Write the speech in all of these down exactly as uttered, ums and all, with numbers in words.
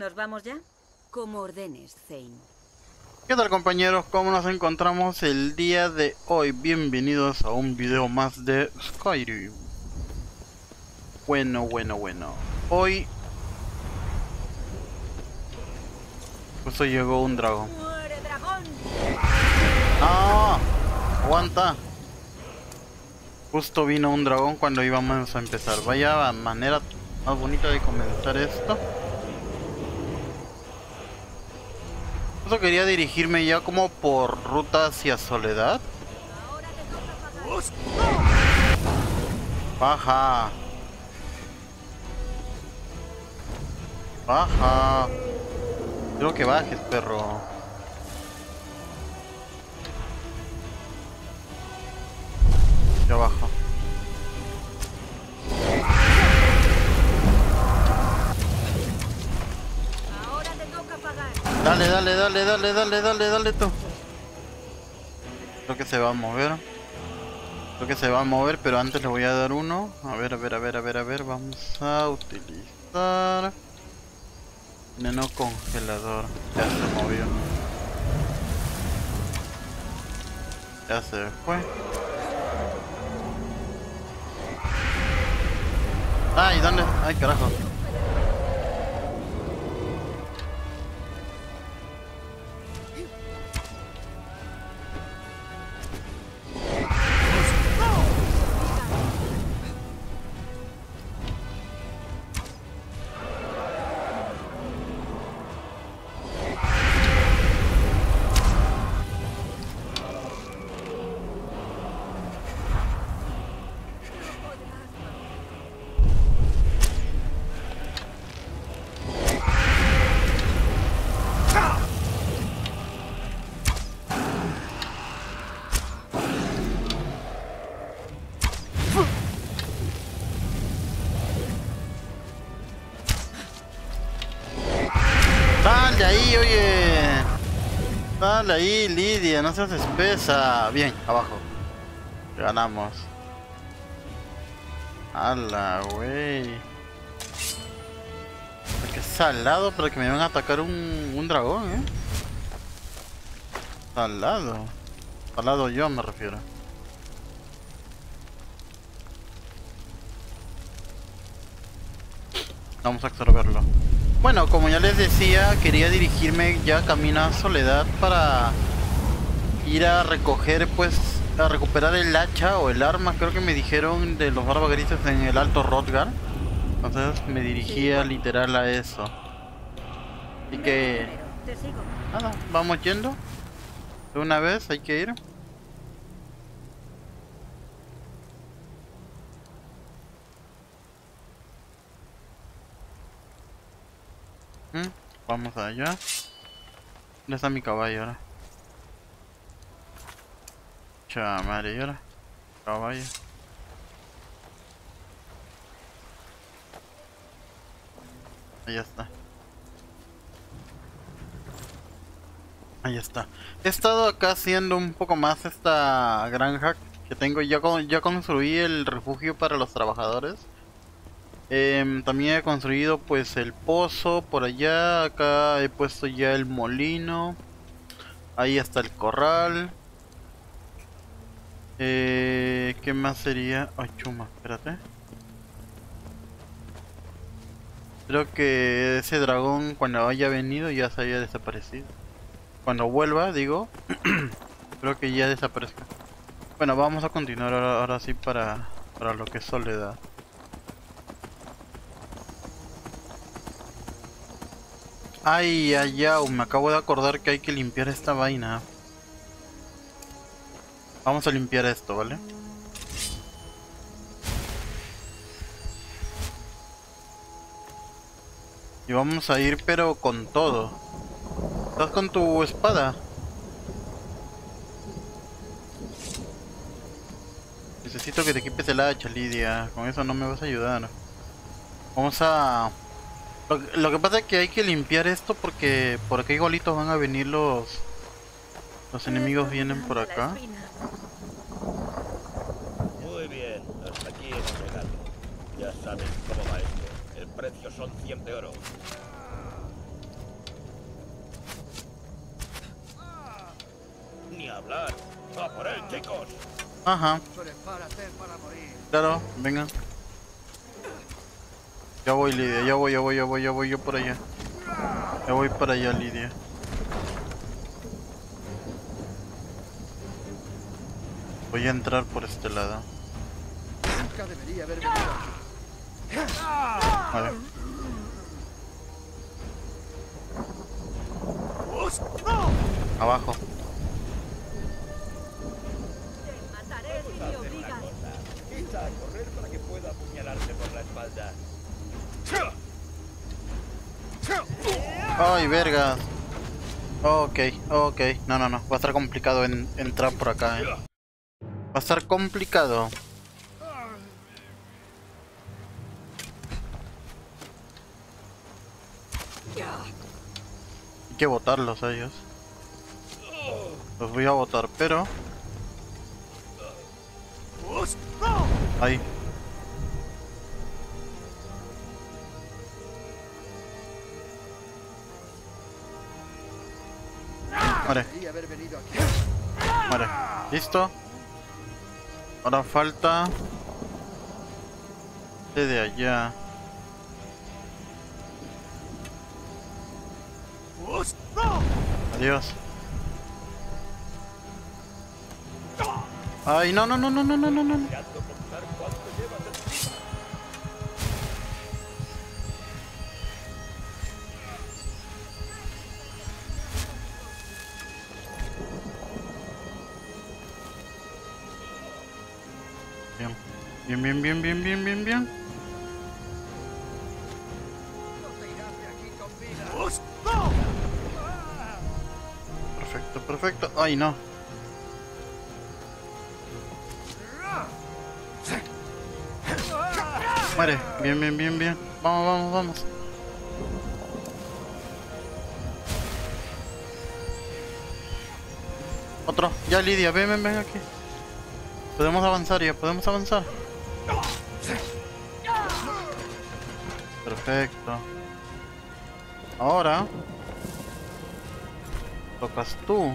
¿Nos vamos ya? Como ordenes, Zane. ¿Qué tal, compañeros? ¿Cómo nos encontramos el día de hoy? Bienvenidos a un video más de Skyrim. Bueno, bueno, bueno. Hoy justo llegó un dragón. ¡Muere, dragón! ¡Ah! ¡Aguanta! Justo vino un dragón cuando íbamos a empezar. Vaya manera más bonita de comenzar esto. Justo quería dirigirme ya como por ruta hacia Soledad. Baja. Baja. Quiero que bajes, perro. Ya bajo. Ahora te toca pagar. Dale, dale, dale, dale, dale, dale, dale tú. Creo que se va a mover. Creo que se va a mover, pero antes le voy a dar uno. A ver, a ver, a ver, a ver, a ver. Vamos a utilizar veneno congelador. Ya se movió. Ya se fue. Ay, ¿dónde? Ay, carajo. ¡Sal de ahí, oye! ¡Sal de ahí, Lidia! No seas espesa. Bien, abajo. Ganamos. ¡Hala, güey! Qué salado para que me van a atacar un, un dragón, ¿eh? Salado. Salado yo me refiero. Vamos a absorberlo. Bueno, como ya les decía, quería dirigirme ya camino a Soledad para ir a recoger, pues, a recuperar el hacha o el arma, creo que me dijeron, de los barbas grises en el Alto Hrothgar. Entonces me dirigía literal a eso. Así que Te sigo. nada, vamos yendo. De una vez hay que ir. ¿Mm? Vamos allá. ¿Dónde está mi caballo ahora? Chamare, ¿y ahora? Caballo. Ahí está. Ahí está. He estado acá haciendo un poco más esta granja que tengo. Ya, con, ya construí el refugio para los trabajadores. Eh, también he construido pues el pozo por allá. Acá he puesto ya el molino. Ahí está el corral. Eh, ¿Qué más sería? Ay, chuma, espérate. Creo que ese dragón cuando haya venido ya se haya desaparecido. Cuando vuelva, digo, creo que ya desaparezca. Bueno, vamos a continuar ahora, ahora sí para, para lo que es Soledad. Ay, ay, ay, me acabo de acordar que hay que limpiar esta vaina. Vamos a limpiar esto, ¿vale? Y vamos a ir pero con todo. ¿Estás con tu espada? Necesito que te equipes el hacha, Lidia. Con eso no me vas a ayudar. Vamos a... Lo, lo que pasa es que hay que limpiar esto porque por acá igualitos van a venir los... Los enemigos vienen por acá. Muy bien, hasta aquí hemos llegado. Ya sabes cómo va esto. El precio son cien de oro. hablar. ¡A por él, chicos! Ajá. Claro, venga. Ya voy, Lidia, ya voy, ya voy, ya voy, ya voy yo por allá. Ya voy para allá, Lidia. Voy a entrar por este lado. Nunca debería haber venido aquí. Vale. Abajo. Te mataré si me obligas. Quizá a correr para que pueda apuñalarte por la espalda. Ay, verga. Ok, ok. No, no, no. Va a estar complicado en, entrar por acá, eh. Va a estar complicado. Hay que botarlos a ellos. Los voy a botar, pero... Ahí. Muere. Debería haber venido aquí. Muere. ¿Listo? Ahora falta... este de allá. Adiós. Ay, no, no, no, no, no, no, no, no. Mirando contar cuánto llevas encima. Bien. Bien, bien, bien, bien, bien, bien, bien. No te irás de aquí con vida. Perfecto, perfecto. Ay, no. Muere. Bien, bien, bien, bien. Vamos, vamos, vamos. Otro. Ya, Lidia, ven, ven, ven aquí. Podemos avanzar ya, podemos avanzar. Perfecto. Ahora tocas tú.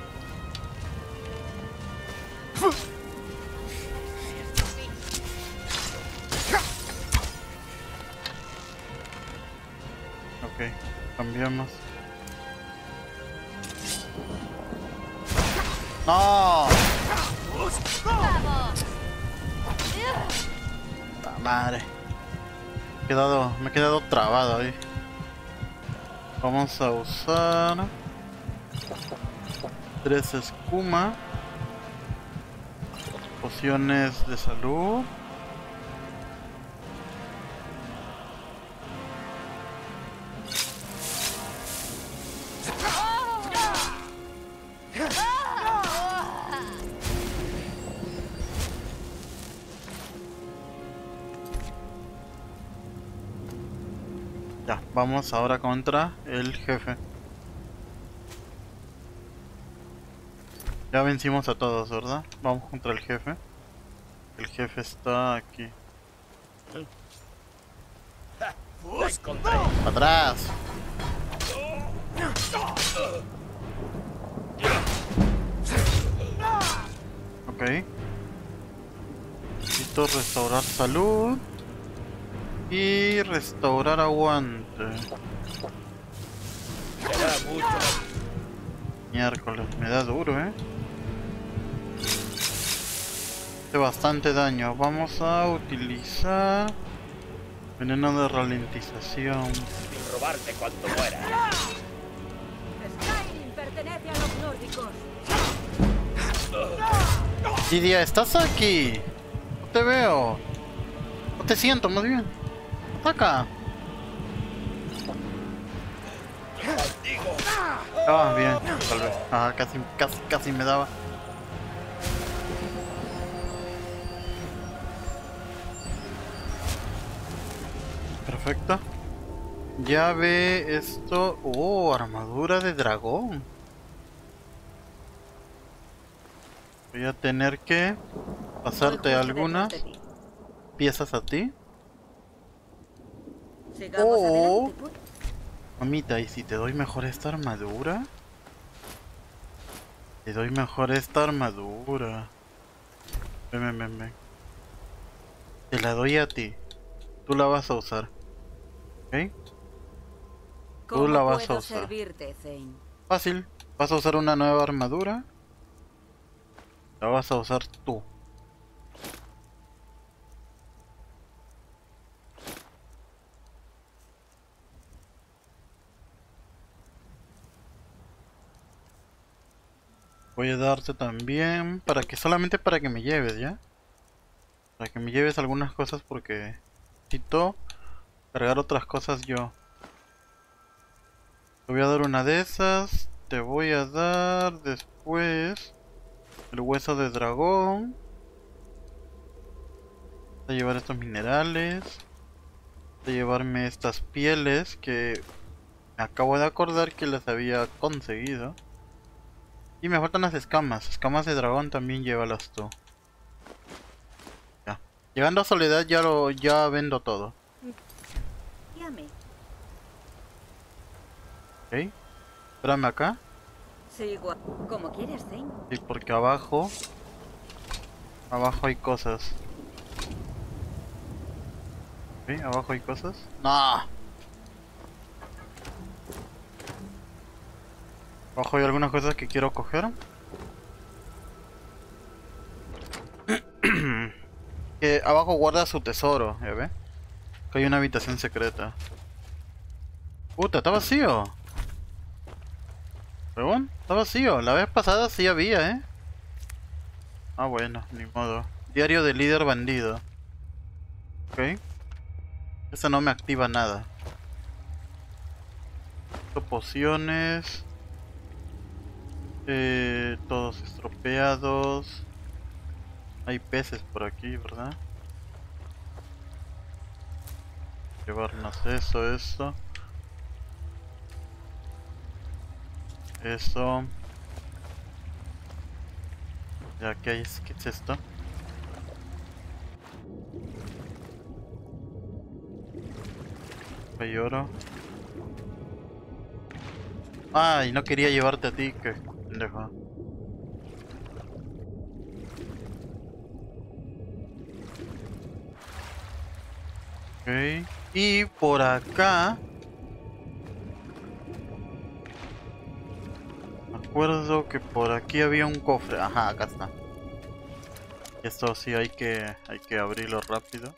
Ok, cambiamos. ¡No! La madre. Me he quedado, me he quedado trabado ahí. Vamos a usar tres escuma, pociones de salud. Ya, vamos ahora contra el jefe. Ya vencimos a todos, ¿verdad? Vamos contra el jefe. El jefe está aquí. ¡La encontré! ¡Atrás! Ok. Necesito restaurar salud. Y restaurar aguante. Será mucho. Miércoles, me da duro, eh. Hace bastante daño. Vamos a utilizar veneno de ralentización. Sin robarte cuanto muera. Skyrim pertenece a los nórdicos. Lidia, ¿estás aquí? No te veo. No te siento, más bien. Ataca. Ah, bien, tal vez. Ah, casi, casi, casi me daba. Perfecto. Ya ve esto. Oh, armadura de dragón. Voy a tener que pasarte algunas piezas a ti. Sigamos Oh. adelante, pues. Mamita, ¿y si te doy mejor esta armadura? Te doy mejor esta armadura. Ven, ven, ven, ven. Te la doy a ti. Tú la vas a usar. ¿Ok? ¿Cómo la vas a puedo usar. servirte, Zane? Fácil. Vas a usar una nueva armadura. La vas a usar tú. Voy a darte también para que solamente para que me lleves, ¿ya? Para que me lleves algunas cosas porque necesito cargar otras cosas yo. Te voy a dar una de esas. Te voy a dar después el hueso de dragón. Voy a llevar estos minerales. Voy a llevarme estas pieles que me acabo de acordar que las había conseguido. Y me faltan las escamas. Escamas de dragón también llévalas tú. Ya. Llegando a Soledad ya lo ya vendo todo. Llame. Ok. Espérame acá. Sigo. Como quieres, Zane. Sí, porque abajo. Abajo hay cosas. Ok, abajo hay cosas. No. Abajo hay algunas cosas que quiero coger. Que abajo guarda su tesoro, ¿ya ve? Que hay una habitación secreta. Puta, está vacío. ¿Perdón? Está vacío. La vez pasada sí había, ¿eh? Ah, bueno, ni modo. Diario del líder bandido. Ok. Esa no me activa nada. Pociones. Eh, todos estropeados. Hay peces por aquí, ¿verdad? Llevarnos eso, eso. Eso. Ya, ¿qué hay? ¿Qué es esto? Hay oro. Ay, no quería llevarte a ti, que pendejo. Ok. Y por acá me acuerdo que por aquí había un cofre. Ajá, acá está. Esto sí hay que hay que abrirlo rápido.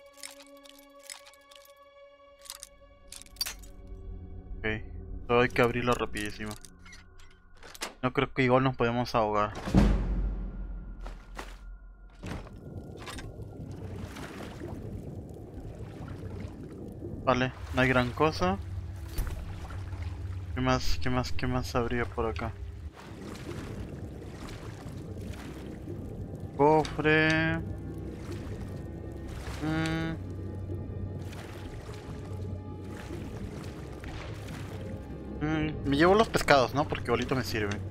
Ok, todo hay que abrirlo rapidísimo. No creo que igual nos podemos ahogar. Vale, no hay gran cosa. ¿Qué más, qué más, qué más habría por acá? Cofre. Mm. Mm, me llevo los pescados, ¿no? Porque bolito me sirve.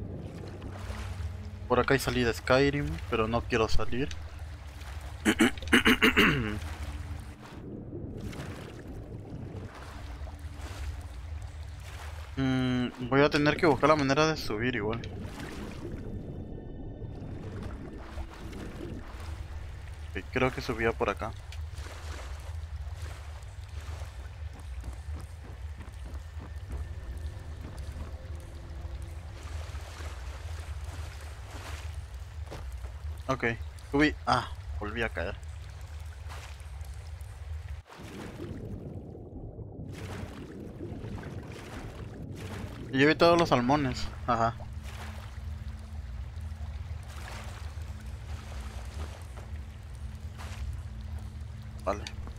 Por acá hay salida Skyrim, pero no quiero salir. mm, voy a tener que buscar la manera de subir igual. Ok, creo que subía por acá. Ok, subí. Ah, volví a caer. Y llevé todos los salmones. Ajá. Vale.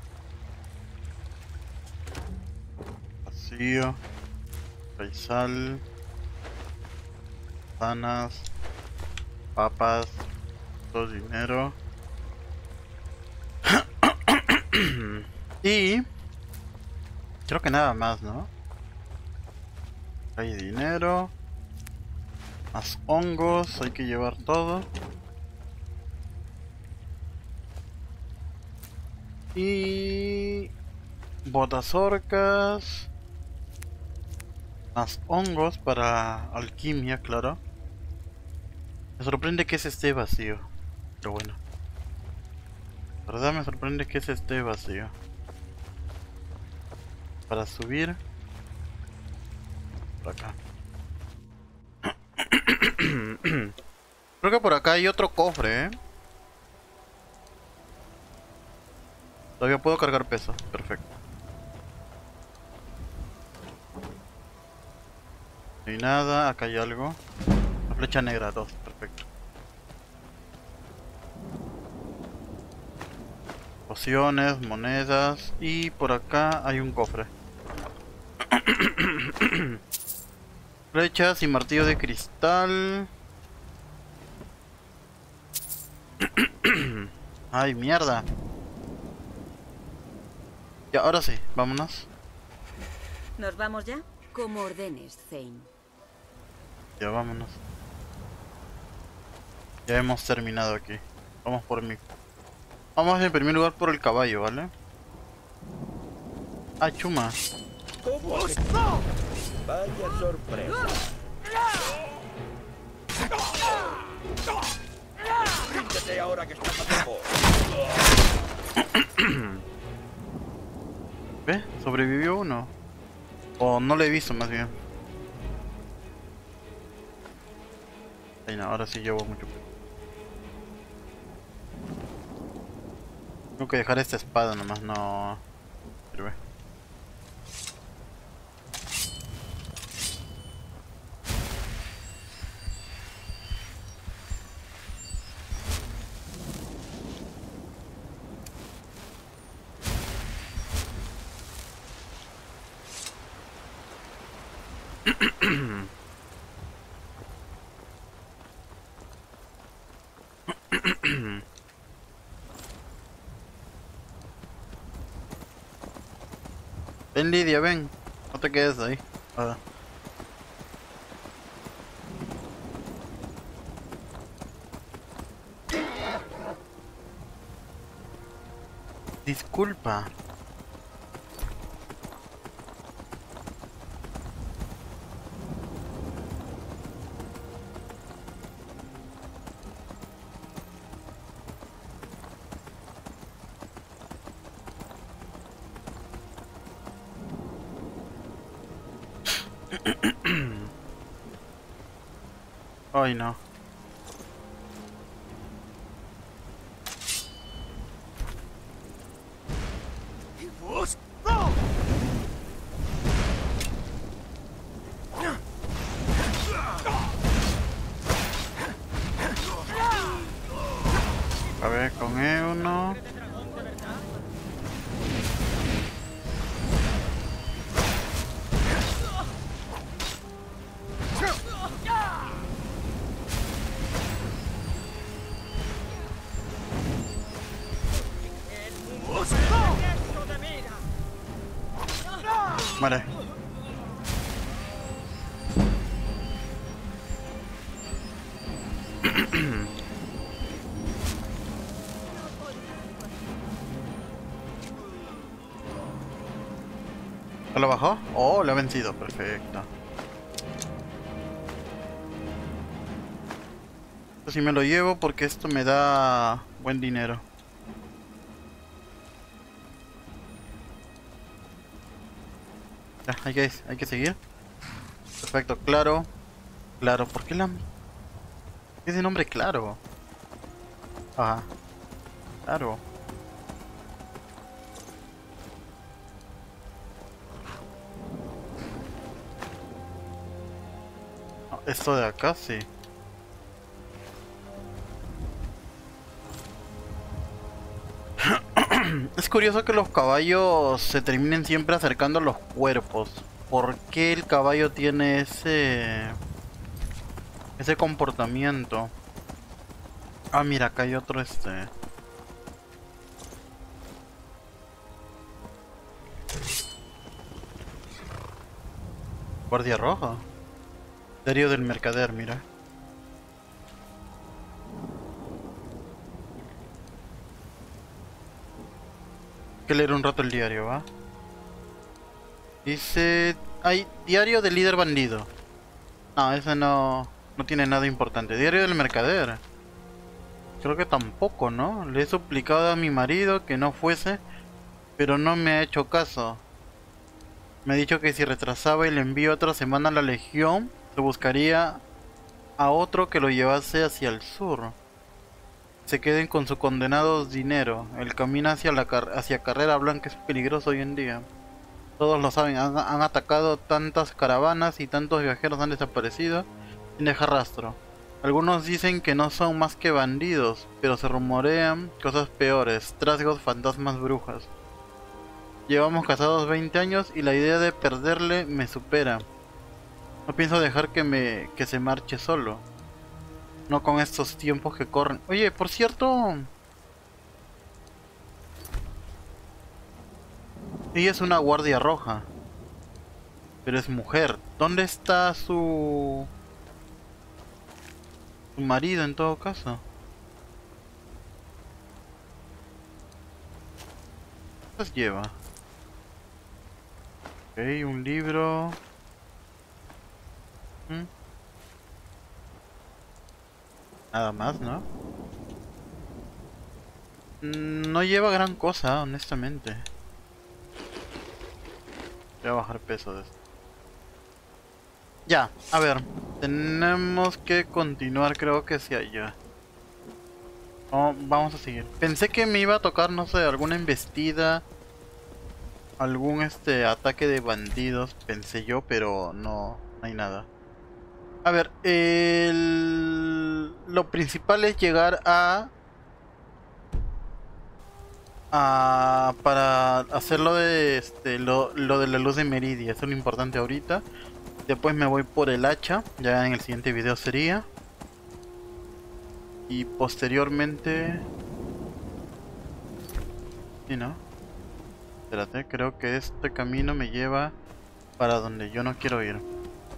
Vacío. Hay sal. Panas. Papas. Todo dinero. Y creo que nada más, ¿no? Hay dinero. Más hongos. Hay que llevar todo. Y botas orcas. Más hongos para alquimia, claro. Me sorprende que ese esté vacío. Pero bueno. La verdad me sorprende que ese esté vacío. Para subir. Por acá. Creo que por acá hay otro cofre, ¿eh? Todavía puedo cargar peso. Perfecto. No hay nada. Acá hay algo. La flecha negra, dos. Perfecto. Pociones, monedas. Y por acá hay un cofre. Flechas y martillo de cristal. Ay, mierda. Ya, ahora sí, vámonos. ¿Nos vamos ya? Como ordenes, Zane. Ya, vámonos. Ya hemos terminado aquí. Vamos por mí. Vamos en primer lugar por el caballo, ¿vale? Ah, chuma. ¿Cómo que? Vaya sorpresa. Ríndete ahora que estás a tiempo. ¿Ves? ¿Sobrevivió uno? O no lo he visto más bien. Ay, no, ahora sí llevo mucho peso. Tengo que dejar esta espada nomás, no sirve. Ven, Lidia, ven. No te quedes ahí. Ah. Disculpa. Ay, no. A ver, con E uno. Vale. ¿Ya lo bajó? Oh, lo ha vencido. Perfecto. Esto sí me lo llevo porque esto me da buen dinero. Ya, hay que, hay que seguir. Perfecto, claro. Claro, ¿por qué la... ¿Qué es de nombre claro? Ajá. Claro. No, esto de acá sí. Es curioso que los caballos se terminen siempre acercando a los cuerpos. ¿Por qué el caballo tiene ese... ese comportamiento? Ah, mira, acá hay otro este... Guardia roja. Diario del mercader, mira. Hay que leer un rato el diario, ¿va? Dice... Hay diario del líder bandido. No, ese no... No tiene nada importante. Diario del mercader. Creo que tampoco, ¿no? Le he suplicado a mi marido que no fuese, pero no me ha hecho caso. Me ha dicho que si retrasaba el envío otra semana a la legión, se buscaría a otro que lo llevase hacia el sur. Se queden con su condenado dinero. El camino hacia la car hacia Carrera Blanca es peligroso hoy en día. Todos lo saben, han, han atacado tantas caravanas y tantos viajeros han desaparecido sin dejar rastro. Algunos dicen que no son más que bandidos, pero se rumorean cosas peores, trasgos, fantasmas, brujas. Llevamos casados veinte años y la idea de perderle me supera. No pienso dejar que me que se marche solo. No con estos tiempos que corren. Oye, por cierto, ella es una guardia roja, pero es mujer. ¿Dónde está su su marido en todo caso? ¿Qué pues lleva? Ok, un libro. ¿Mm? Nada más, ¿no? No lleva gran cosa, honestamente. Voy a bajar peso de esto. Ya, a ver. Tenemos que continuar, creo que hacia allá. Oh, vamos a seguir. Pensé que me iba a tocar, no sé, alguna embestida. Algún este ataque de bandidos, pensé yo, pero no, no hay nada. A ver, el... lo principal es llegar a... a para hacer lo de, este, lo, lo de la luz de Meridia. Eso es lo importante ahorita. Después me voy por el hacha, ya en el siguiente video sería. Y posteriormente... ¿Sí, no? Espérate, creo que este camino me lleva para donde yo no quiero ir.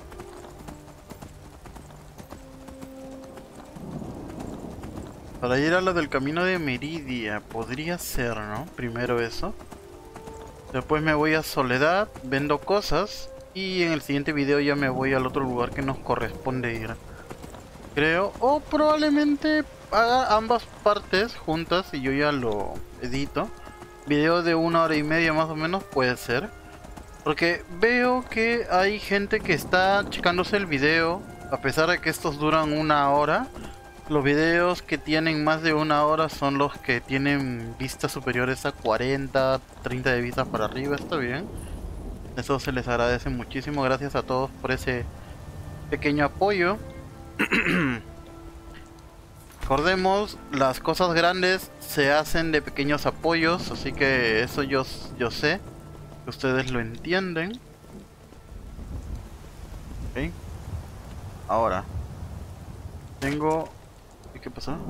Para ir a lo del camino de Meridia, podría ser, ¿no? Primero eso. Después me voy a Soledad, vendo cosas. Y en el siguiente video ya me voy al otro lugar que nos corresponde ir. Creo, o probablemente haga ambas partes juntas y yo ya lo edito. Video de una hora y media más o menos puede ser. Porque veo que hay gente que está checándose el video. A pesar de que estos duran una hora. Los videos que tienen más de una hora son los que tienen vistas superiores a cuarenta, treinta de vistas para arriba. Está bien. Eso se les agradece muchísimo. Gracias a todos por ese pequeño apoyo. Recordemos, las cosas grandes se hacen de pequeños apoyos. Así que eso yo, yo sé que ustedes lo entienden. Ok. Ahora tengo... ¿Y qué pasó?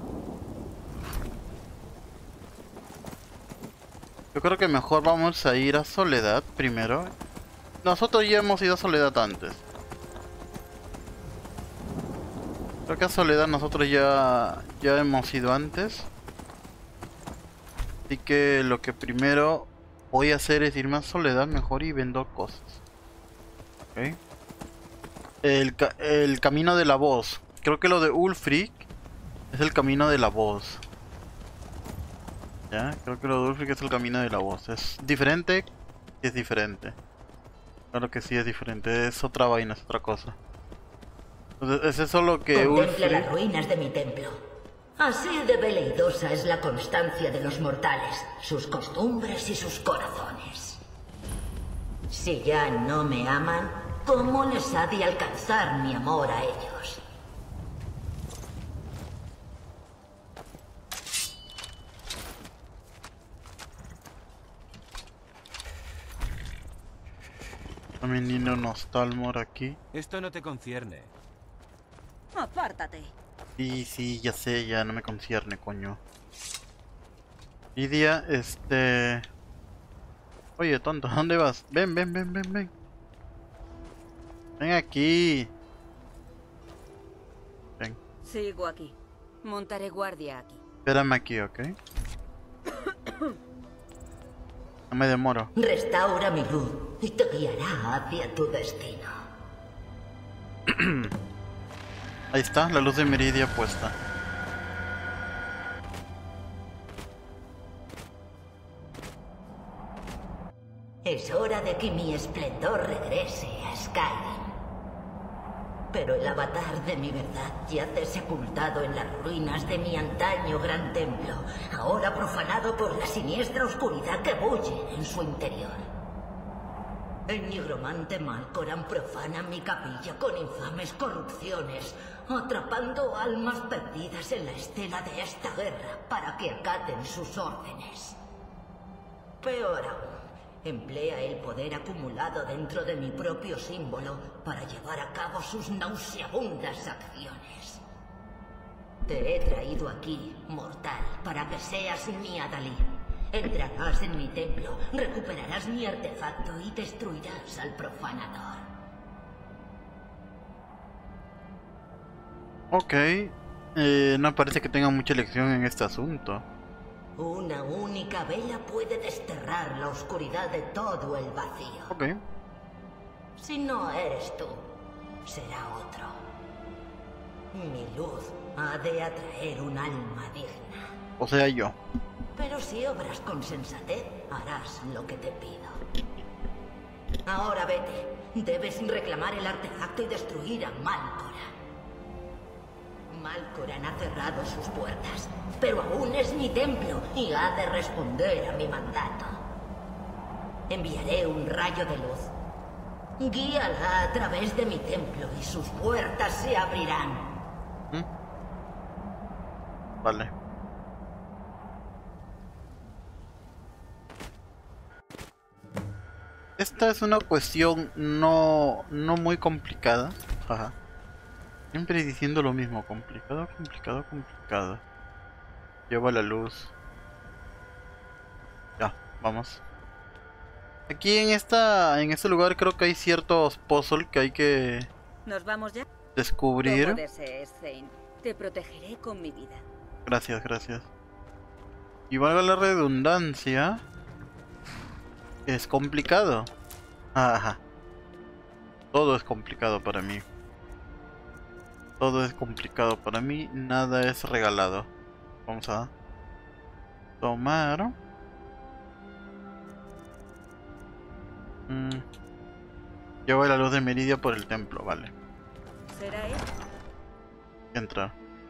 Yo creo que mejor vamos a ir a Soledad primero. Nosotros ya hemos ido a Soledad antes. Creo que a Soledad nosotros ya, ya hemos ido antes. Así que lo que primero voy a hacer es irme a Soledad mejor y vendo cosas. Ok. El, ca el camino de la voz. Creo que lo de Ulfric es el camino de la voz. Ya, creo que lo de Ulfric es el camino de la voz. ¿Es diferente? Es diferente. Claro que sí es diferente. Es otra vaina, es otra cosa. Entonces, es eso lo que Contempla Ulfric... las ruinas de mi templo. Así de veleidosa es la constancia de los mortales, sus costumbres y sus corazones. Si ya no me aman, ¿cómo les ha de alcanzar mi amor a ellos? También Nino Nostalmor aquí. Esto no te concierne. Apártate. Sí, sí, ya sé, ya no me concierne, coño. Lidia, este... Oye, tonto, ¿a dónde vas? Ven, ven, ven, ven, ven. Ven aquí. Ven. Sigo aquí. Montaré guardia aquí. Espérame aquí, ¿ok? No me demoro. Restaura mi luz y te guiará hacia tu destino. Ahí está, la luz de Meridia puesta. Es hora de que mi esplendor regrese a Skyrim. Pero el avatar de mi verdad yace sepultado en las ruinas de mi antaño gran templo, ahora profanado por la siniestra oscuridad que bulle en su interior. El nigromante Malkoran profana mi capilla con infames corrupciones, atrapando almas perdidas en la estela de esta guerra para que acaten sus órdenes. Peor aún, emplea el poder acumulado dentro de mi propio símbolo para llevar a cabo sus nauseabundas acciones. Te he traído aquí, mortal, para que seas mi adalid. Entrarás en mi templo, recuperarás mi artefacto y destruirás al profanador. Ok. Eh, no parece que tenga mucha elección en este asunto. Una única vela puede desterrar la oscuridad de todo el vacío. Ok. Si no eres tú, será otro. Mi luz ha de atraer un alma digna. O sea, yo. Pero si obras con sensatez, harás lo que te pido. Ahora vete. Debes reclamar el artefacto y destruir a Malkoran. Malkoran ha cerrado sus puertas, pero aún es mi templo y ha de responder a mi mandato. Enviaré un rayo de luz. Guíala a través de mi templo y sus puertas se abrirán. ¿Mm? Vale. Esta es una cuestión no, no muy complicada. Ajá. Siempre diciendo lo mismo, complicado, complicado, complicado. Lleva la luz. Ya, vamos. Aquí en esta, en este lugar creo que hay ciertos puzzles que hay que ¿Nos vamos ya? descubrir. No puede ser, Zane. Te protegeré con mi vida. Gracias, gracias. Y valga la redundancia, es complicado. Ajá. Todo es complicado para mí. Todo es complicado para mí, nada es regalado. Vamos a tomar. Mm. Llevo la luz de Meridia por el templo, vale. ¿Será él? Entrar.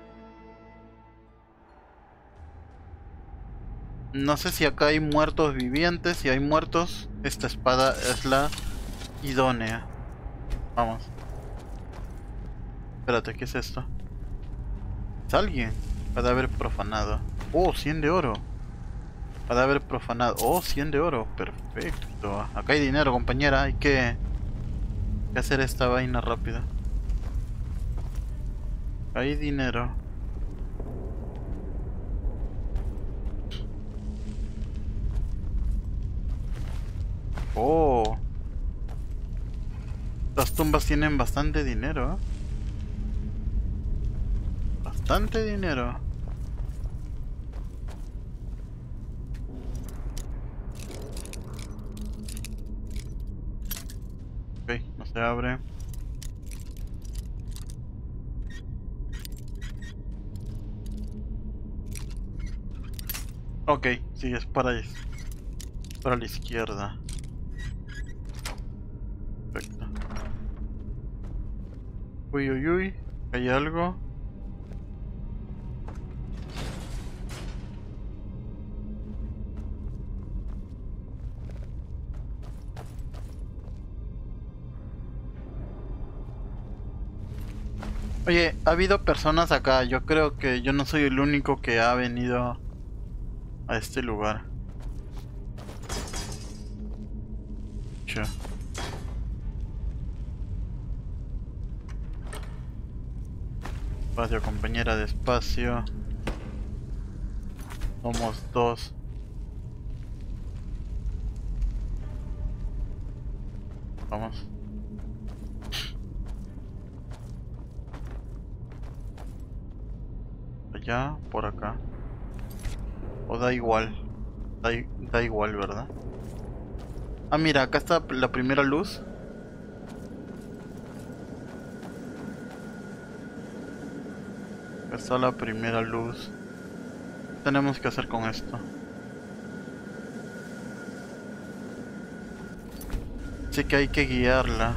No sé si acá hay muertos vivientes. Si hay muertos, esta espada es la idónea. Vamos. Espérate, ¿qué es esto? ¿Es alguien? Cadáver profanado. Oh, cien de oro. Cadáver profanado. Oh, cien de oro. Perfecto. Acá hay dinero, compañera. Hay que, que hacer esta vaina rápida. Hay dinero. Oh. Las tumbas tienen bastante dinero, ¿eh? Bastante dinero. Ok, no se abre. Ok, sí, es para, para la izquierda. Perfecto. Uy, uy, uy. ¿Hay algo? Oye, ha habido personas acá. Yo creo que yo no soy el único que ha venido a este lugar. Cha. Espacio, compañera, despacio. Somos dos. Vamos. Allá, por acá. O da igual. Da, da igual, ¿verdad? Ah, mira, acá está la primera luz. Acá está la primera luz. ¿Qué tenemos que hacer con esto? Sí que hay que guiarla.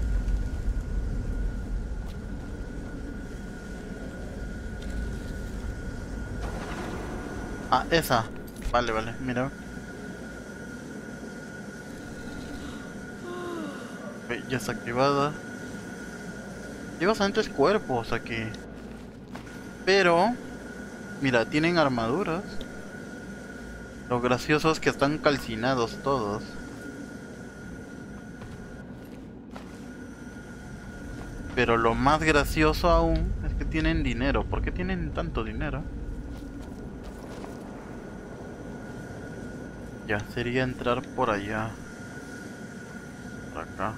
Ah, esa. Vale, vale, mira. Ok, ya está activada. Hay bastantes cuerpos aquí. Pero... mira, tienen armaduras. Lo gracioso es que están calcinados todos. Pero lo más gracioso aún es que tienen dinero. ¿Por qué tienen tanto dinero? Ya, sería entrar por allá. Por acá.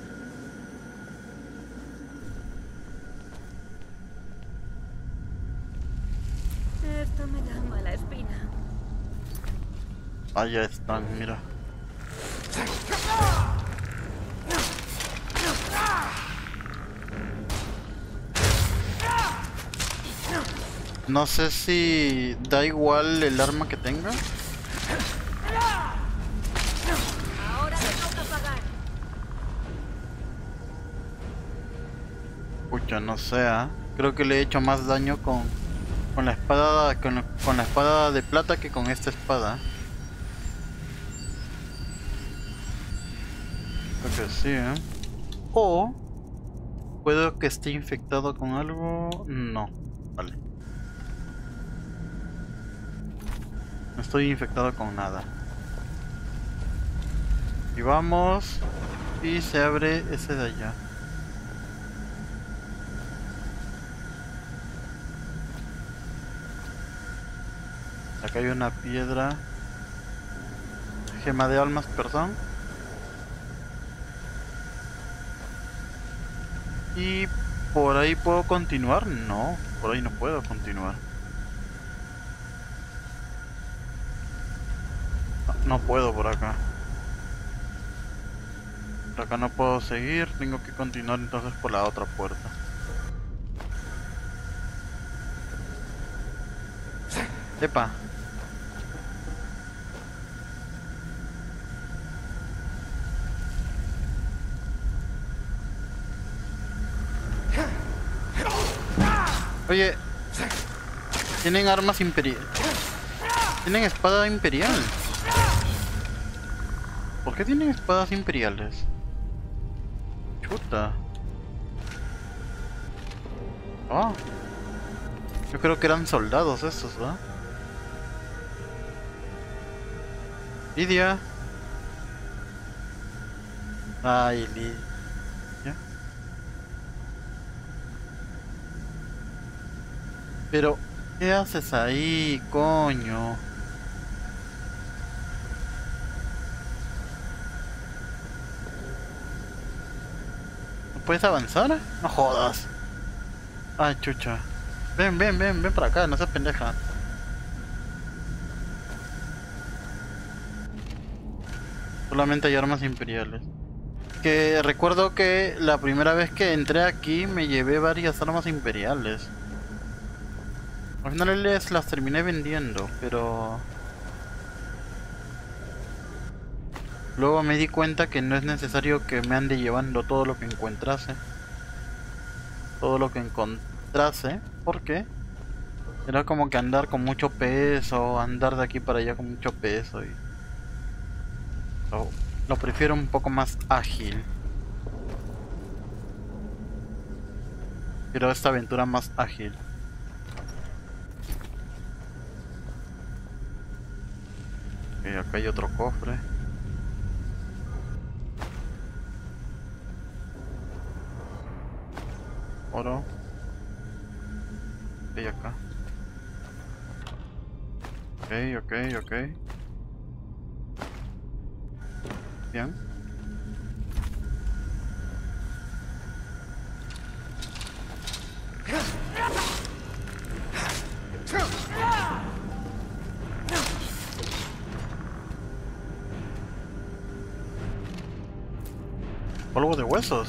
Esto me da mala espina. Allá están, mira. No sé si da igual el arma que tenga. Ahora te toca pagar. Pucha, no sé, ¿eh? Creo que le he hecho más daño con, con la espada con, con la espada de plata que con esta espada. Creo que sí, ¿eh? O puedo que esté infectado con algo. No, vale. No estoy infectado con nada. Y vamos. Y se abre ese de allá. Acá hay una piedra. Gema de almas, perdón. Y por ahí puedo continuar. No, por ahí no puedo continuar. No puedo por acá. Por acá no puedo seguir. Tengo que continuar entonces por la otra puerta. Epa. Oye, tienen armas imperiales. Tienen espada imperial. ¿Por qué tienen espadas imperiales? Chuta. Oh. Yo creo que eran soldados esos, ¿verdad? Lidia. Ay, Lidia. Pero, ¿qué haces ahí, coño? ¿No puedes avanzar? No jodas. Ay, chucha. Ven, ven, ven, ven para acá, no seas pendeja. Solamente hay armas imperiales. Que recuerdo que la primera vez que entré aquí me llevé varias armas imperiales. Al final les las terminé vendiendo, pero... luego me di cuenta que no es necesario que me ande llevando todo lo que encontrase. Todo lo que encontrase, porque era como que andar con mucho peso, andar de aquí para allá con mucho peso y... Lo, lo prefiero un poco más ágil. Quiero esta aventura más ágil. Okay, acá hay otro cofre. Oro. Ok, acá. Ok, ok, ok. Bien. Polvo de huesos.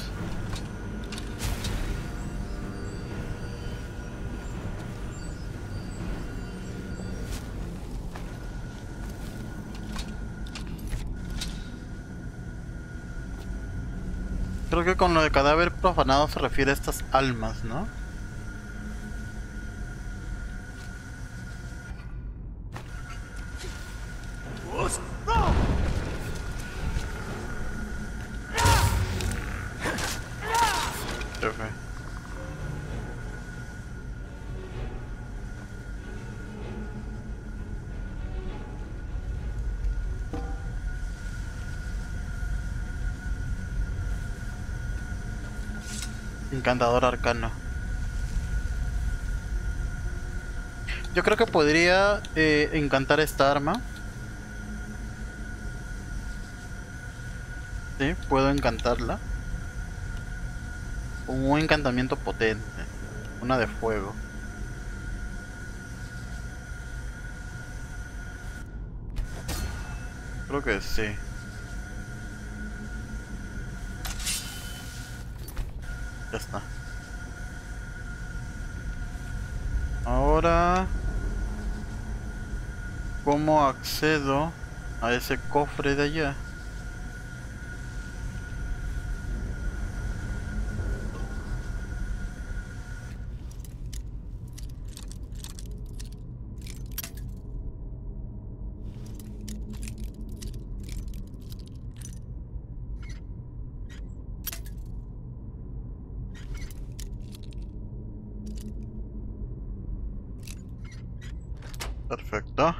Creo que con lo de cadáver profanado se refiere a estas almas, ¿no? Jefe. Encantador arcano. Yo creo que podría eh, encantar esta arma. Sí, puedo encantarla. Un encantamiento potente. Una de fuego. Creo que sí. Ya está. Ahora, ¿cómo accedo a ese cofre de allá? Perfecto.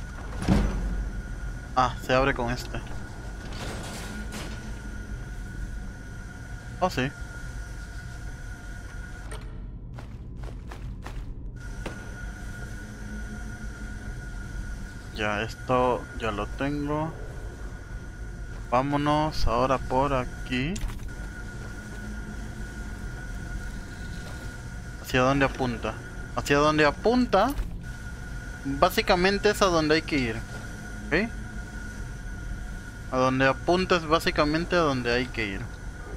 Ah, se abre con este. Oh, sí. Ya, esto ya lo tengo. Vámonos ahora por aquí. ¿Hacia dónde apunta? Hacia dónde apunta básicamente es a donde hay que ir. ¿Ok? A donde apunta es básicamente a donde hay que ir.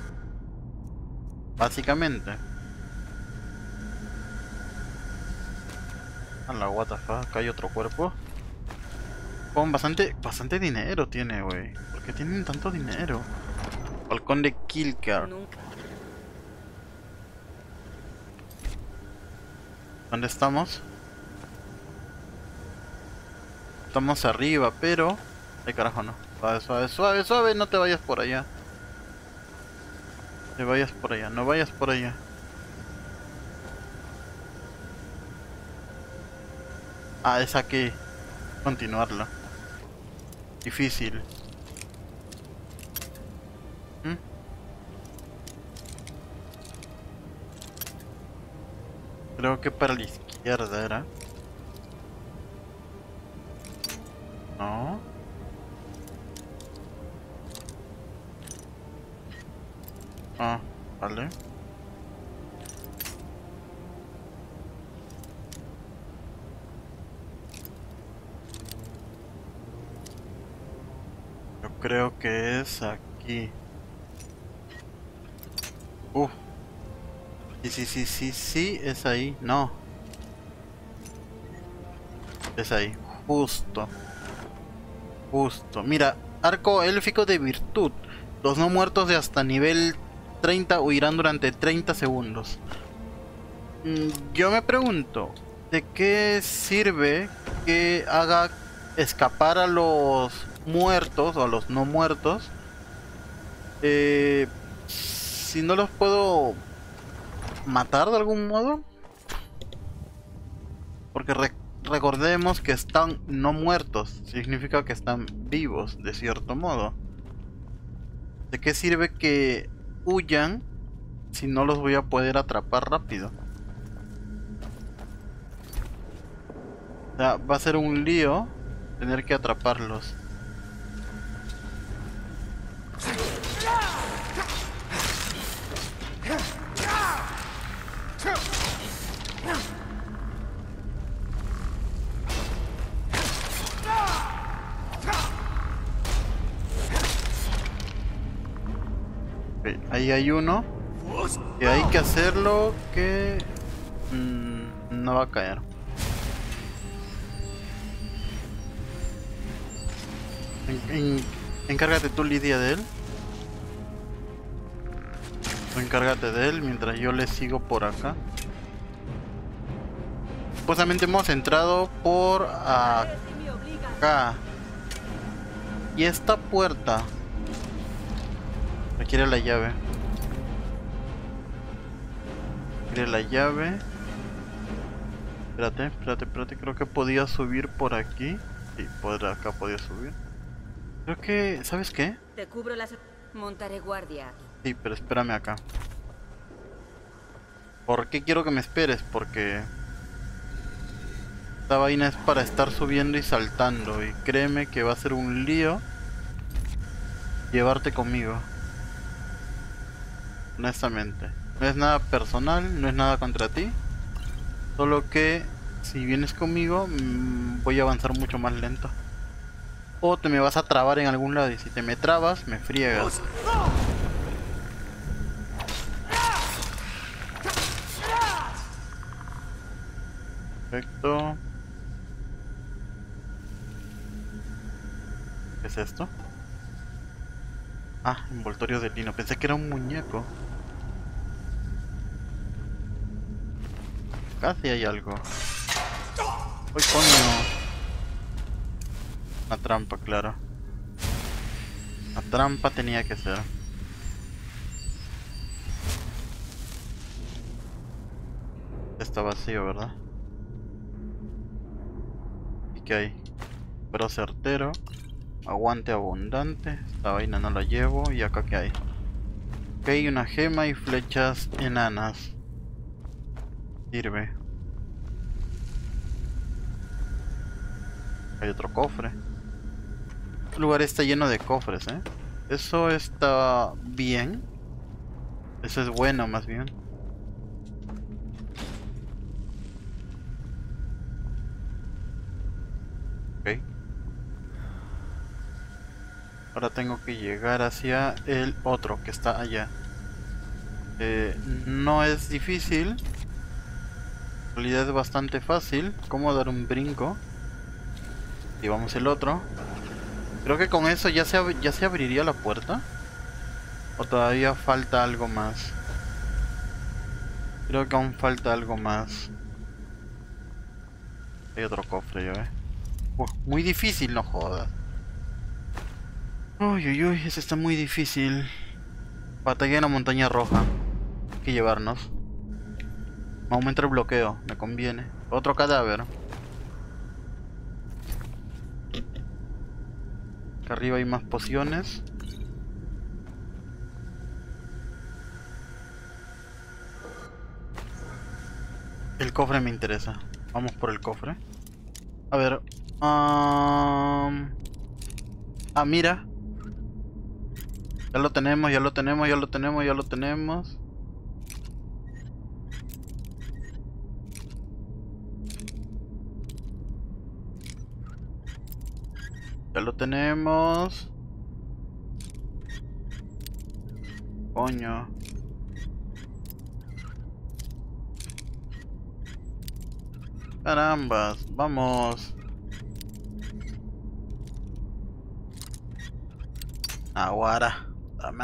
Básicamente. A la what the fuck, acá hay otro cuerpo. Con bastante, bastante dinero tiene, güey. ¿Por qué tienen tanto dinero? Balcón de Kilkar. Nunca. ¿Dónde estamos? Estamos arriba, pero... Ay, carajo, no. Suave, suave, suave, suave. No te vayas por allá. No te vayas por allá. No vayas por allá. Ah, es aquí. Continuarlo. Difícil. ¿Mm? Creo que para la izquierda era. No. Ah, vale. Yo creo que es aquí. Uh. Sí, sí, sí, sí, sí, es ahí. No. Es ahí. Justo. Justo. Mira, arco élfico de virtud. Los no muertos de hasta nivel treinta huirán durante treinta segundos. Mm, yo me pregunto, ¿de qué sirve que haga escapar a los muertos o a los no muertos? Eh, si no los puedo matar de algún modo. Porque re recordemos que están no muertos. Significa que están vivos de cierto modo. ¿De qué sirve que huyan si no los voy a poder atrapar rápido? O sea, va a ser un lío tener que atraparlos. Okay, ahí hay uno. Y hay que hacerlo que mmm, no va a caer. En, en, encárgate tú, Lidia, de él. Tú encárgate de él mientras yo le sigo por acá. Supuestamente hemos entrado por acá. Y esta puerta requiere la llave. Requiere la llave. Espérate, espérate, espérate. Creo que podía subir por aquí. Sí, por acá podía subir. Creo que... ¿Sabes qué? Te cubro las... Montaré guardia aquí. Sí, pero espérame acá. ¿Por qué quiero que me esperes? Porque... esta vaina es para estar subiendo y saltando. Y créeme que va a ser un lío llevarte conmigo. Honestamente. No es nada personal, no es nada contra ti. Solo que si vienes conmigo mmm, voy a avanzar mucho más lento. O te me vas a trabar en algún lado. Y si te me trabas, me friegas. Perfecto. ¿Qué es esto? Ah, envoltorio de lino. Pensé que era un muñeco. Casi hay algo. ¡Uy, coño! Una trampa, claro. La trampa tenía que ser. Está vacío, ¿verdad? ¿Y qué hay? Pero certero. Aguante abundante. Esta vaina no la llevo. ¿Y acá qué hay? Ok, una gema y flechas enanas. Sirve. Hay otro cofre. El lugar está lleno de cofres, ¿eh? Eso está bien. Eso es bueno, más bien. Ok. Ahora tengo que llegar hacia el otro que está allá. Eh, no es difícil. En realidad es bastante fácil. ¿Cómo dar un brinco? Y vamos el otro. Creo que con eso ya se, ya se abriría la puerta. ¿O todavía falta algo más? Creo que aún falta algo más. Hay otro cofre, ya ve. Uh, muy difícil, no jodas. Uy, uy, uy, ese está muy difícil. Batalla en la montaña roja. Hay que llevarnos. Me aumenta el bloqueo, me conviene. Otro cadáver. Acá arriba hay más pociones. El cofre me interesa. Vamos por el cofre. A ver. Um... Ah, mira. Ya lo tenemos, ya lo tenemos, ya lo tenemos, ya lo tenemos. Ya lo tenemos. Coño. Carambas, vamos. Aguara. Dame.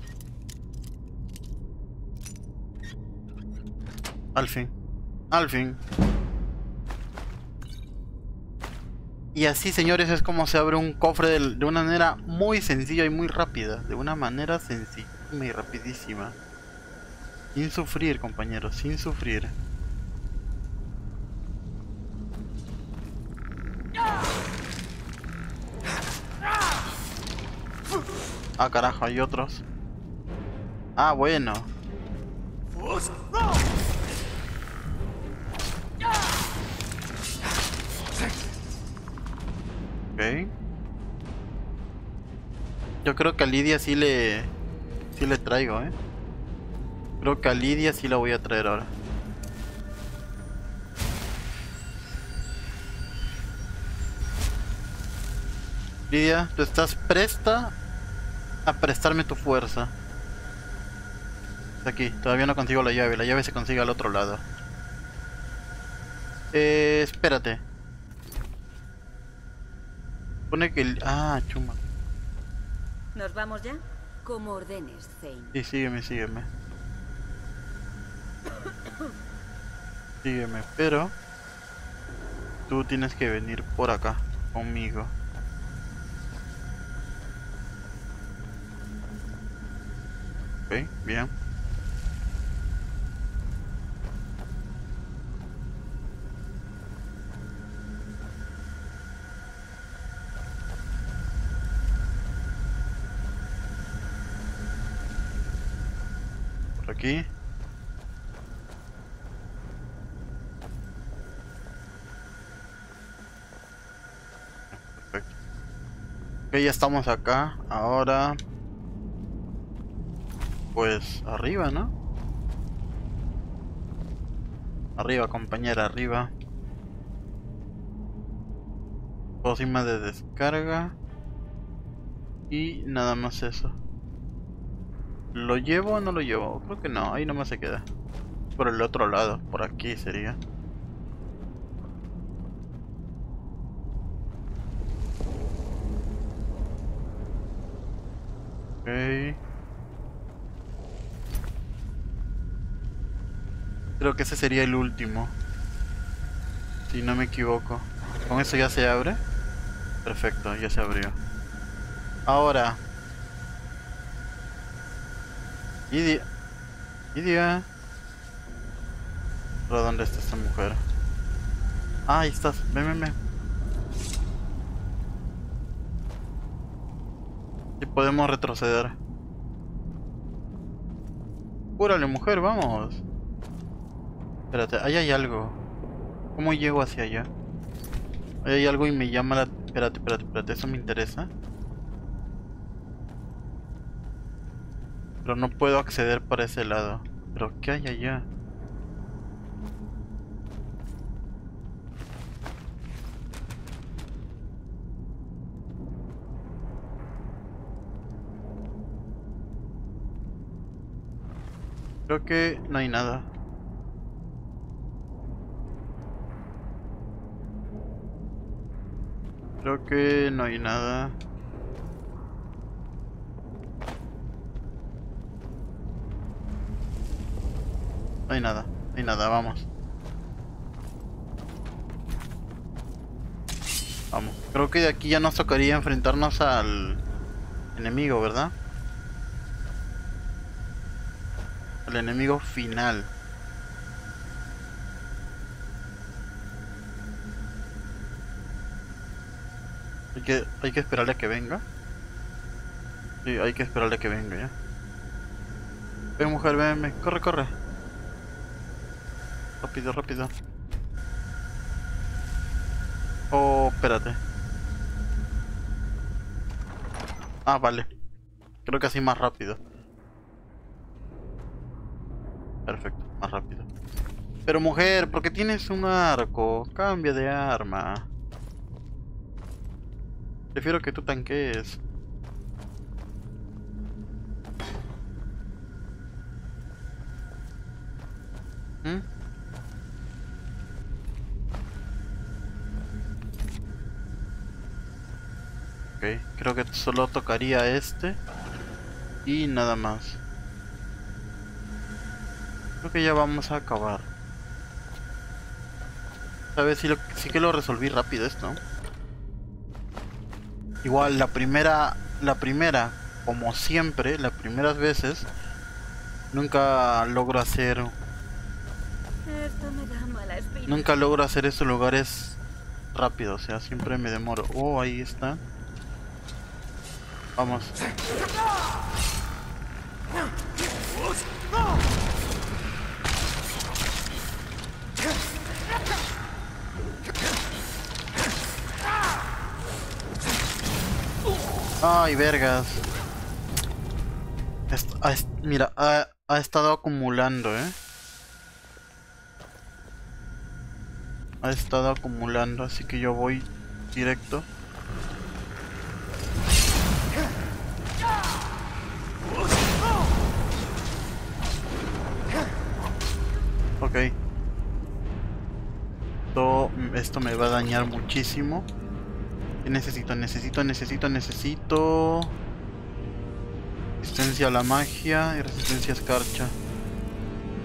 Al fin. Al fin. Y así, señores, es como se abre un cofre de, de una manera muy sencilla y muy rápida. De una manera sencilla y rapidísima. Sin sufrir, compañeros, sin sufrir. Ah, carajo, hay otros. Ah, bueno. Ok. Yo creo que a Lidia sí le... sí le traigo, eh. Creo que a Lidia sí la voy a traer ahora. Lidia, tú estás presta a prestarme tu fuerza. Está aquí, todavía no consigo la llave. La llave se consigue al otro lado. Eh, espérate. Pone que el... Ah, chuma. ¿Nos vamos ya? Como ordenes, Zane. Sí, sígueme, sígueme. Sígueme, pero tú tienes que venir por acá conmigo. Ok, bien. Por aquí. Perfecto. Ok, ya estamos acá. Ahora... pues arriba, ¿no? Arriba, compañera, arriba. Pócima de descarga. Y nada más eso. ¿Lo llevo o no lo llevo? Creo que no, ahí nomás se queda. Por el otro lado, por aquí sería. Ok. Creo que ese sería el último, si no me equivoco. ¿Con eso ya se abre? Perfecto, ya se abrió. Ahora Idia Idia ¿pero dónde está esta mujer? Ah, ahí estás, ven, ven, ven. Y podemos retroceder. Cúrale, mujer, vamos. Espérate, ahí hay algo. ¿Cómo llego hacia allá? Ahí hay algo y me llama la... Espérate, espérate, espérate, eso me interesa. Pero no puedo acceder para ese lado. ¿Pero qué hay allá? Creo que no hay nada. Creo que no hay nada. No hay nada, no hay nada, vamos. Vamos. Creo que de aquí ya nos tocaría enfrentarnos al enemigo, ¿verdad? Al enemigo final. Hay que, hay que esperarle a que venga. Sí, hay que esperarle a que venga ya. Ven, mujer, ven, ven. Corre, corre. Rápido, rápido. Oh, espérate. Ah, vale. Creo que así más rápido. Perfecto, más rápido. Pero mujer, ¿por qué tienes un arco? Cambia de arma. Prefiero que tú tanques. ¿Mm? Ok, creo que solo tocaría este. Y nada más. Creo que ya vamos a acabar. ¿Sabes? Sí, lo, sí que lo resolví rápido esto. Igual la primera, la primera, como siempre, las primeras veces, nunca logro hacer, Esto me da mala espina. nunca logro hacer esos lugares rápido, o sea, siempre me demoro. Oh, ahí está. Vamos. Ay, vergas. Est ha est mira, ha, ha estado acumulando, eh. Ha estado acumulando, así que yo voy directo. Ok. Esto, esto me va a dañar muchísimo. Necesito, necesito, necesito, necesito... Resistencia a la magia y resistencia a escarcha.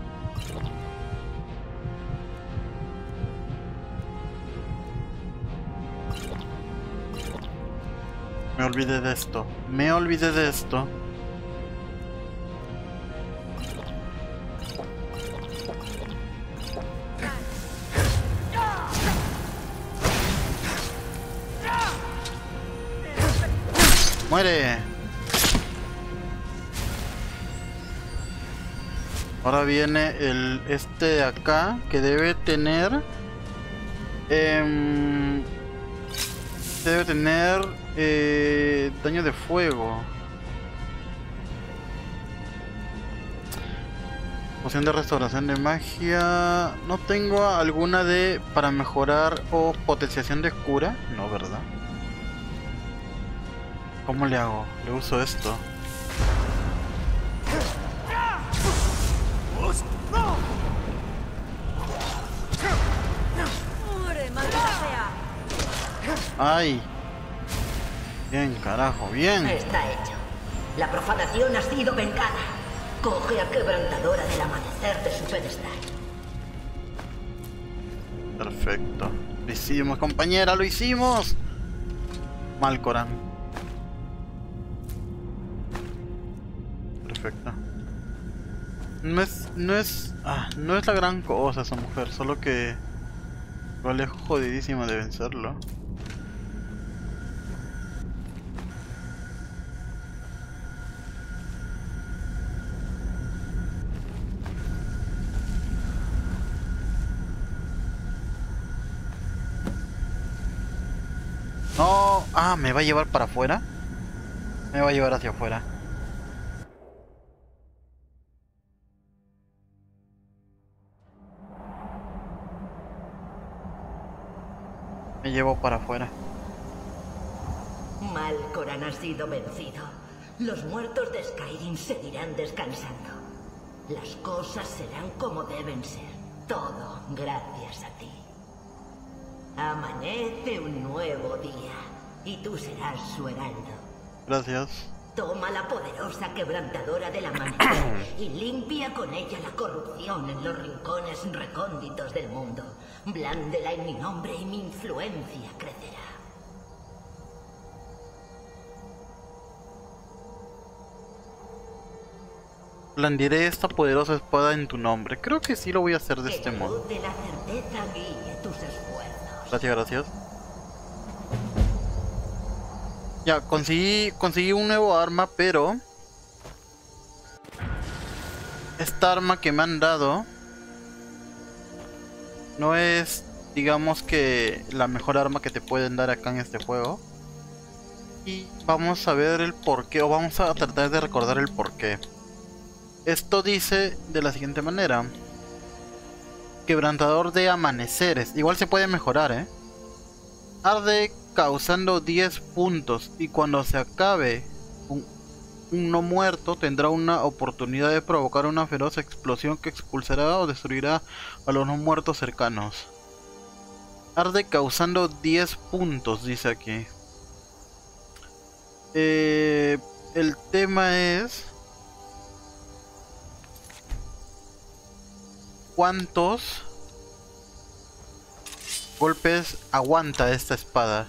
Me olvidé de esto. Me olvidé de esto. ¡Muere! Ahora viene el este de acá que debe tener eh, debe tener eh, daño de fuego. Poción de restauración de magia. No tengo alguna de para mejorar o potenciación de cura. No, ¿verdad? ¿Cómo le hago? Le uso esto. ¡Ay! Bien, carajo, bien. Está hecho. La profanación ha sido vengada. Coge a Quebrantadora del Amanecer de su pedestal. Perfecto. Lo hicimos, compañera, lo hicimos. Malcoran. Perfecto. No es, no es, ah, no es la gran cosa esa mujer, solo que igual es jodidísima de vencerlo. No, ah, me va a llevar para afuera. Me va a llevar hacia afuera. Me llevo para afuera. Malcoran ha sido vencido. Los muertos de Skyrim seguirán descansando. Las cosas serán como deben ser. Todo gracias a ti. Amanece un nuevo día y tú serás su heraldo. Gracias. Toma la poderosa Quebrantadora del Amanecer y limpia con ella la corrupción en los rincones recónditos del mundo. Blándela en mi nombre y mi influencia crecerá. Blandiré esta poderosa espada en tu nombre. Creo que sí lo voy a hacer de Que este la modo. luz de la certeza guíe tus esfuerzos. Gracias, gracias. Ya, conseguí, conseguí un nuevo arma, pero esta arma que me han dado no es, digamos que, la mejor arma que te pueden dar acá en este juego. Y vamos a ver el porqué, o vamos a tratar de recordar el porqué. Esto dice de la siguiente manera: Quebrantador de amaneceres. Igual se puede mejorar, ¿eh? Arde causando diez puntos y cuando se acabe un, un no muerto tendrá una oportunidad de provocar una feroz explosión que expulsará o destruirá a los no muertos cercanos. Arde causando diez puntos, dice aquí. Eh, el tema es ¿cuántos golpes aguanta esta espada?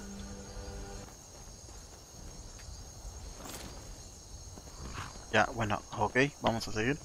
Ya, bueno, ok, vamos a seguir.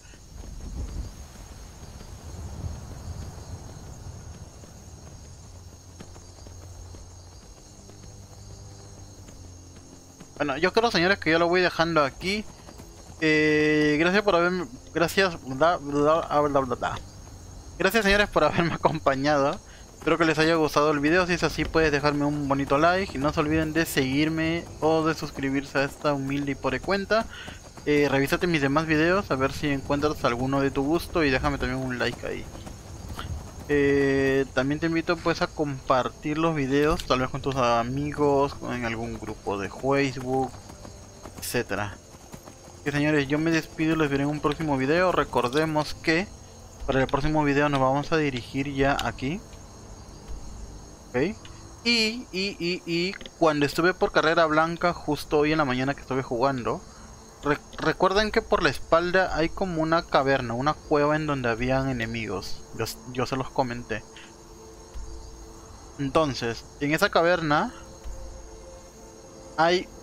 Bueno, yo creo, señores, que ya lo voy dejando aquí. Eh, gracias por haberme... Gracias... Bla, bla, bla, bla, bla. Gracias, señores, por haberme acompañado. Espero que les haya gustado el video. Si es así, puedes dejarme un bonito like. Y no se olviden de seguirme o de suscribirse a esta humilde y pobre cuenta. Eh, revísate mis demás videos a ver si encuentras alguno de tu gusto y déjame también un like ahí. Eh, también te invito pues a compartir los videos, tal vez con tus amigos, en algún grupo de Facebook, etcétera. Y señores, yo me despido y los veré en un próximo video. Recordemos que para el próximo video nos vamos a dirigir ya aquí. Ok. Y, y, y, y cuando estuve por Carrera Blanca, justo hoy en la mañana que estuve jugando, Re recuerden que por la espalda hay como una caverna, una cueva en donde habían enemigos. Yo, yo se los comenté. Entonces, en esa caverna hay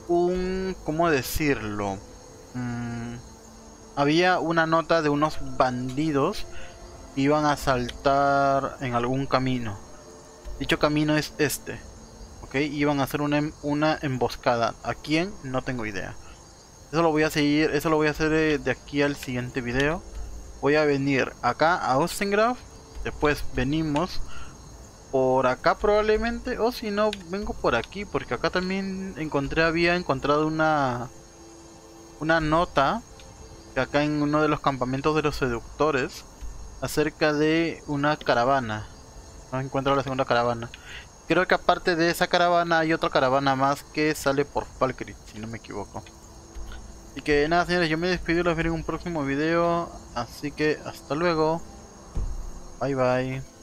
un... ¿cómo decirlo? Mm, había una nota de unos bandidos que iban a saltar en algún camino. Dicho camino es este. Ok, iban a hacer una, em- una emboscada. ¿A quién? No tengo idea. Eso lo voy a seguir, eso lo voy a hacer eh, de aquí al siguiente video. Voy a venir acá a Ostengraf. Después venimos por acá probablemente. O si no, vengo por aquí. Porque acá también encontré, había encontrado una Una nota que acá en uno de los campamentos de los seductores. Acerca de una caravana. No encuentro la segunda caravana. Creo que aparte de esa caravana hay otra caravana más que sale por Falkreath, si no me equivoco. Así que nada, señores, yo me despido y los veré en un próximo video. Así que hasta luego. Bye bye.